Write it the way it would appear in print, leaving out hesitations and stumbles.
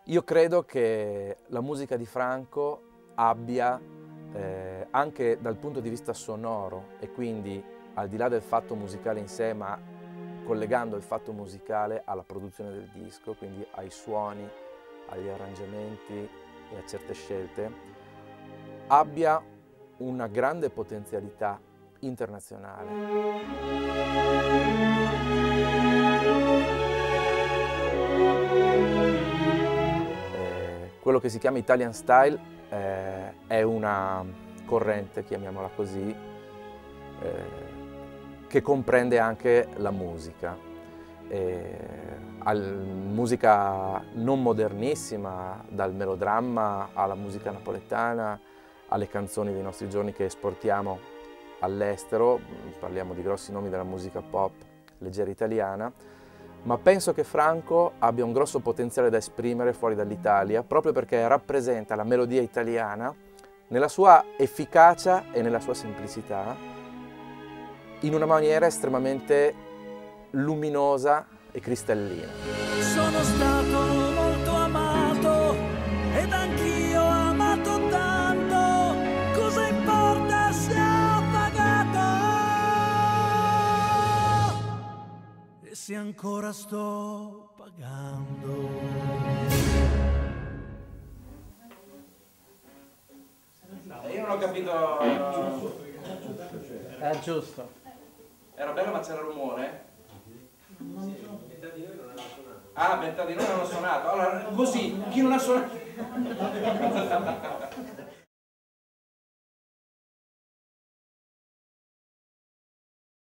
Io credo che la musica di Franco abbia, anche dal punto di vista sonoro, e quindi al di là del fatto musicale in sé, ma collegando il fatto musicale alla produzione del disco, quindi ai suoni, agli arrangiamenti e a certe scelte, abbia una grande potenzialità internazionale. Quello che si chiama Italian Style è una corrente, chiamiamola così, che comprende anche la musica. Musica non modernissima, dal melodramma alla musica napoletana, alle canzoni dei nostri giorni che esportiamo all'estero, parliamo di grossi nomi della musica pop leggera italiana, ma penso che Franco abbia un grosso potenziale da esprimere fuori dall'Italia, proprio perché rappresenta la melodia italiana nella sua efficacia e nella sua semplicità, in una maniera estremamente luminosa e cristallina. Sono stato molto amato ed anch'io amato tanto, cosa importa se ho pagato e se ancora sto pagando. Io non ho capito. È giusto. Era bello ma c'era rumore? Metà di noi non hanno suonato. Ah, metà di noi non hanno suonato. Allora, così, chi non ha suonato?